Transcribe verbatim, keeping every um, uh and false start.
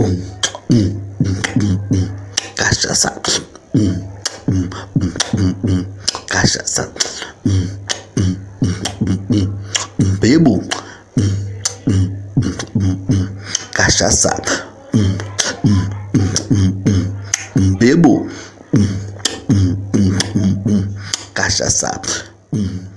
hum, hum, hum, hum, hum. Cachaça, hum, hum, hum, hum, hum. Cachaça, hum, hum, hum, hum, hum. Bebo, hum, hum, hum, hum, hum. Cachaça, hum, hum, hum, hum, hum. Bebo, hum, hum, hum, hum, hum. Cachaça, hum.